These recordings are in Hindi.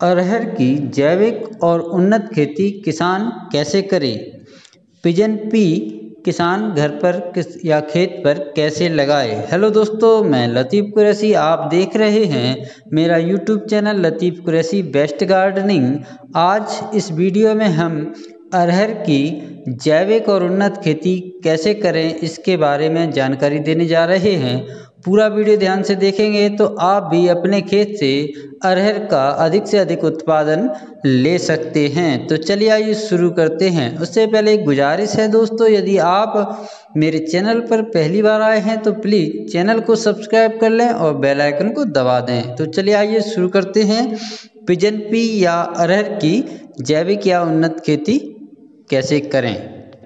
अरहर की जैविक और उन्नत खेती किसान कैसे करे? पिजन पी किसान घर पर या खेत पर कैसे लगाए? हेलो दोस्तों, मैं लतीफ़ कुरैशी, आप देख रहे हैं मेरा YouTube channel Latif Qureshi best gardening. आज इस वीडियो में हम अरहर की जैविक और उन्नत खेती कैसे करें इसके बारे में जानकारी देने जा रहे हैं। पूरा वीडियो ध्यान से देखेंगे तो आप भी अपने खेत से अरहर का अधिक से अधिक उत्पादन ले सकते हैं। तो चलिए आइए शुरू करते हैं। उससे पहले एक गुजारिश है दोस्तों, यदि आप मेरे चैनल पर पहली बार आए हैं तो प्लीज़ चैनल को सब्सक्राइब कर लें और बेल आइकन को दबा दें। तो चलिए आइए शुरू करते हैं। पिजन पी या अरहर की जैविक या उन्नत खेती कैसे करें?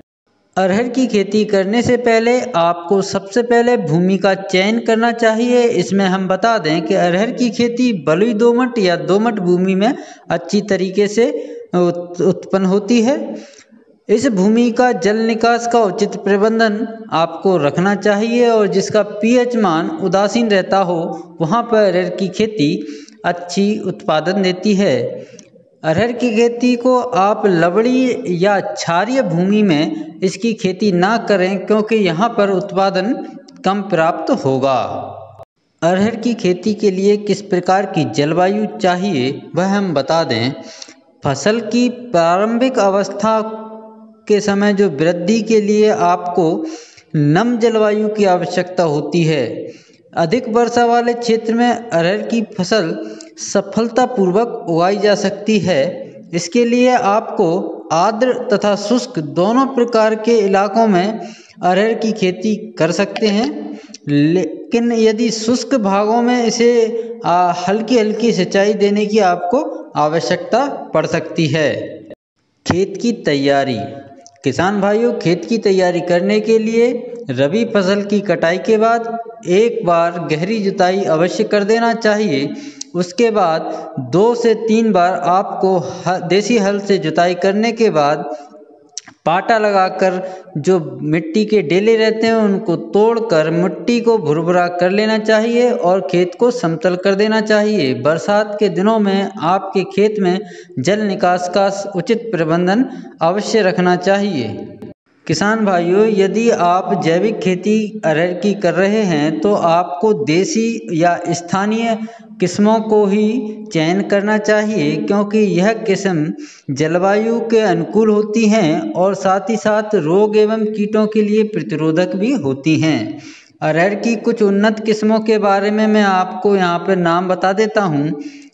अरहर की खेती करने से पहले आपको सबसे पहले भूमि का चयन करना चाहिए। इसमें हम बता दें कि अरहर की खेती बलुई दोमट या दोमट भूमि में अच्छी तरीके से उत्पन्न होती है। इस भूमि का जल निकास का उचित प्रबंधन आपको रखना चाहिए और जिसका पीएच मान उदासीन रहता हो वहाँ पर अरहर की खेती अच्छी उत्पादन देती है। अरहर की खेती को आप लवड़ी या क्षारीय भूमि में इसकी खेती ना करें क्योंकि यहाँ पर उत्पादन कम प्राप्त होगा। अरहर की खेती के लिए किस प्रकार की जलवायु चाहिए वह हम बता दें। फसल की प्रारंभिक अवस्था के समय जो वृद्धि के लिए आपको नम जलवायु की आवश्यकता होती है। अधिक वर्षा वाले क्षेत्र में अरहर की फसल सफलतापूर्वक उगाई जा सकती है। इसके लिए आपको आर्द्र तथा शुष्क दोनों प्रकार के इलाकों में अरहर की खेती कर सकते हैं, लेकिन यदि शुष्क भागों में इसे हल्की हल्की सिंचाई देने की आपको आवश्यकता पड़ सकती है। खेत की तैयारी। किसान भाइयों, खेत की तैयारी करने के लिए रबी फसल की कटाई के बाद एक बार गहरी जुताई अवश्य कर देना चाहिए। उसके बाद 2 से 3 बार आपको देसी हल से जुताई करने के बाद पाटा लगाकर जो मिट्टी के डेले रहते हैं उनको तोड़कर मिट्टी को भुरभुरा कर लेना चाहिए और खेत को समतल कर देना चाहिए। बरसात के दिनों में आपके खेत में जल निकास का उचित प्रबंधन अवश्य रखना चाहिए। किसान भाइयों, यदि आप जैविक खेती अरहर की कर रहे हैं तो आपको देसी या स्थानीय किस्मों को ही चयन करना चाहिए क्योंकि यह किस्म जलवायु के अनुकूल होती हैं और साथ ही साथ रोग एवं कीटों के लिए प्रतिरोधक भी होती हैं। अरहर की कुछ उन्नत किस्मों के बारे में मैं आपको यहाँ पर नाम बता देता हूँ,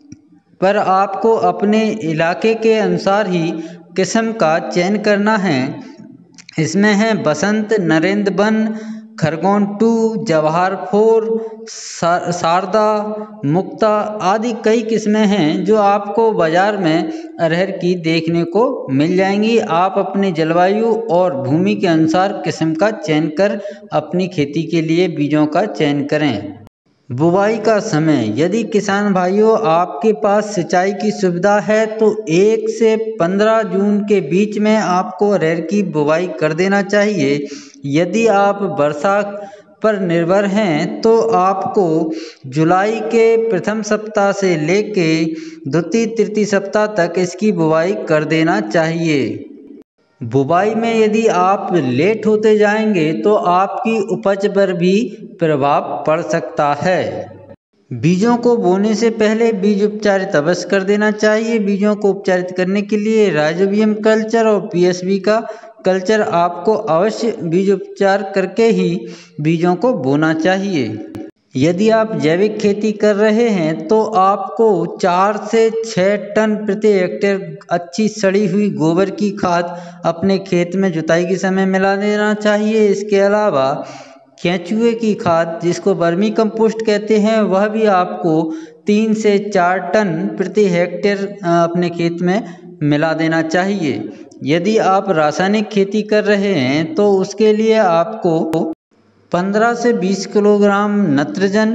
पर आपको अपने इलाके के अनुसार ही किस्म का चयन करना है। इसमें हैं बसंत, नरेंद्र वन, खरगोन 2, जवाहर 4, शारदा, मुक्ता आदि कई किस्में हैं जो आपको बाज़ार में अरहर की देखने को मिल जाएंगी। आप अपने जलवायु और भूमि के अनुसार किस्म का चयन कर अपनी खेती के लिए बीजों का चयन करें। बुवाई का समय। यदि किसान भाइयों आपके पास सिंचाई की सुविधा है तो 1 से 15 जून के बीच में आपको अरहर की बुवाई कर देना चाहिए। यदि आप वर्षा पर निर्भर हैं तो आपको जुलाई के प्रथम सप्ताह से लेके द्वितीय तृतीय सप्ताह तक इसकी बुवाई कर देना चाहिए। बुवाई में यदि आप लेट होते जाएंगे तो आपकी उपज पर भी प्रभाव पड़ सकता है। बीजों को बोने से पहले बीज उपचारित अवश्य कर देना चाहिए। बीजों को उपचारित करने के लिए राइजोबियम कल्चर और पीएसबी का कल्चर आपको अवश्य बीज उपचार करके ही बीजों को बोना चाहिए। यदि आप जैविक खेती कर रहे हैं तो आपको 4 से 6 टन प्रति हेक्टेयर अच्छी सड़ी हुई गोबर की खाद अपने खेत में जुताई के समय मिला देना चाहिए। इसके अलावा केंचुए की खाद जिसको वर्मी कंपोस्ट कहते हैं वह भी आपको 3 से 4 टन प्रति हेक्टेयर अपने खेत में मिला देना चाहिए। यदि आप रासायनिक खेती कर रहे हैं तो उसके लिए आपको 15 से 20 किलोग्राम नत्रजन,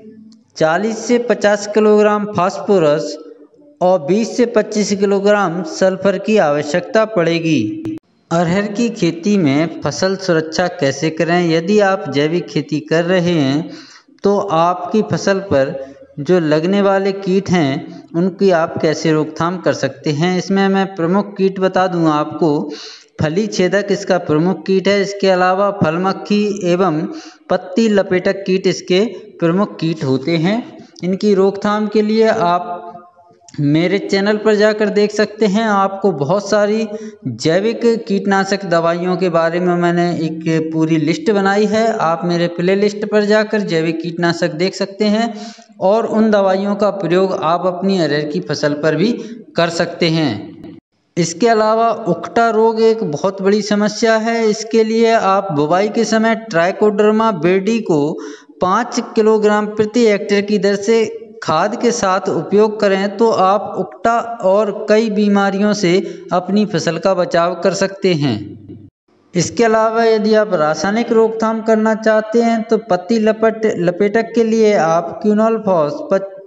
40 से 50 किलोग्राम फास्फोरस और 20 से 25 किलोग्राम सल्फर की आवश्यकता पड़ेगी। अरहर की खेती में फसल सुरक्षा कैसे करें? यदि आप जैविक खेती कर रहे हैं तो आपकी फसल पर जो लगने वाले कीट हैं उनकी आप कैसे रोकथाम कर सकते हैं। इसमें मैं प्रमुख कीट बता दूं आपको। फली छेदक इसका प्रमुख कीट है। इसके अलावा फल मक्खी एवं पत्ती लपेटक कीट इसके प्रमुख कीट होते हैं। इनकी रोकथाम के लिए आप मेरे चैनल पर जाकर देख सकते हैं। आपको बहुत सारी जैविक कीटनाशक दवाइयों के बारे में मैंने एक पूरी लिस्ट बनाई है। आप मेरे प्ले लिस्ट पर जाकर जैविक कीटनाशक देख सकते हैं और उन दवाइयों का प्रयोग आप अपनी अरहर की फसल पर भी कर सकते हैं। इसके अलावा उकटा रोग एक बहुत बड़ी समस्या है। इसके लिए आप बुवाई के समय ट्राइकोडर्मा बेडी को 5 किलोग्राम प्रति हेक्टेयर की दर से खाद के साथ उपयोग करें तो आप उकटा और कई बीमारियों से अपनी फसल का बचाव कर सकते हैं। इसके अलावा यदि आप रासायनिक रोकथाम करना चाहते हैं तो पत्ती लपेटक के लिए आप क्विनोलफॉस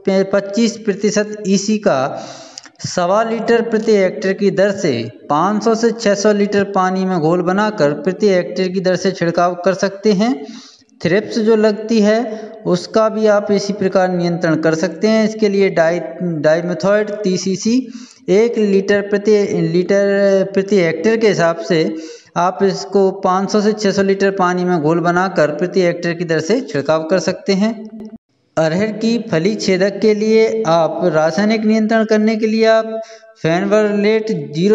25% EC का 1.25 लीटर प्रति हेक्टेयर की दर से 500 से 600 लीटर पानी में घोल बनाकर प्रति हेक्टेयर की दर से छिड़काव कर सकते हैं। थ्रिप्स जो लगती है उसका भी आप इसी प्रकार नियंत्रण कर सकते हैं। इसके लिए डाइमेथोएट 30 cc 1 लीटर प्रति हेक्टेयर के हिसाब से आप इसको 500 से 600 लीटर पानी में घोल बनाकर प्रति हेक्टेयर की दर से छिड़काव कर सकते हैं। अरहर की फली छेदक के लिए आप रासायनिक नियंत्रण करने के लिए आप फेनवरलेट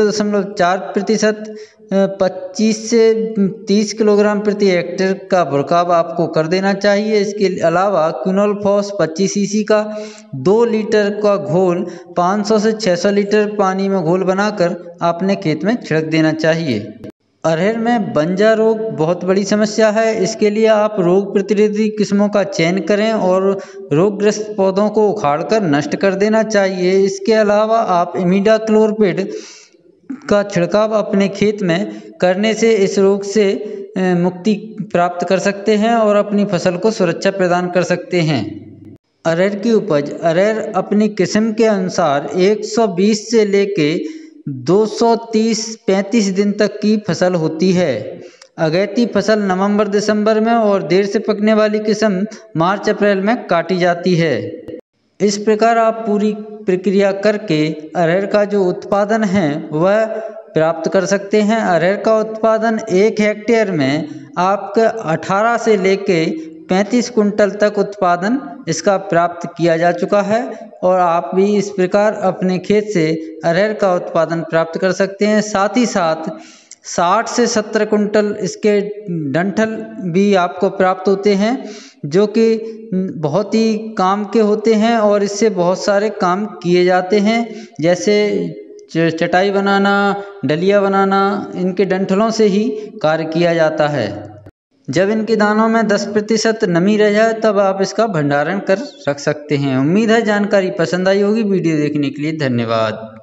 0.4% 25 से 30 किलोग्राम प्रति हेक्टेयर का छिड़काव आपको कर देना चाहिए। इसके अलावा क्विनोलफॉस 25 cc का 2 लीटर का घोल 500 से 600 लीटर पानी में घोल बनाकर अपने खेत में छिड़क देना चाहिए। अरहर में बंजा रोग बहुत बड़ी समस्या है। इसके लिए आप रोग प्रतिरोधी किस्मों का चयन करें और रोगग्रस्त पौधों को उखाड़कर नष्ट कर देना चाहिए। इसके अलावा आप इमिडाक्लोपीड का छिड़काव अपने खेत में करने से इस रोग से मुक्ति प्राप्त कर सकते हैं और अपनी फसल को सुरक्षा प्रदान कर सकते हैं। अरहर की उपज अरहर अपनी किस्म के अनुसार 120 से लेके 230-35 दिन तक की फसल होती है। अगैती फसल नवंबर दिसंबर में और देर से पकने वाली किस्म मार्च अप्रैल में काटी जाती है। इस प्रकार आप पूरी प्रक्रिया करके अरहर का जो उत्पादन है वह प्राप्त कर सकते हैं। अरहर का उत्पादन 1 हेक्टेयर में आपका 18 से लेके 35 कुंटल तक उत्पादन इसका प्राप्त किया जा चुका है और आप भी इस प्रकार अपने खेत से अरहर का उत्पादन प्राप्त कर सकते हैं। साथ ही साथ 60 से 70 कुंटल इसके डंठल भी आपको प्राप्त होते हैं जो कि बहुत ही काम के होते हैं और इससे बहुत सारे काम किए जाते हैं, जैसे चटाई बनाना, डलिया बनाना, इनके डंठलों से ही कार्य किया जाता है। जब इनके दानों में 10% नमी रह जाए तब आप इसका भंडारण कर रख सकते हैं। उम्मीद है जानकारी पसंद आई होगी। वीडियो देखने के लिए धन्यवाद।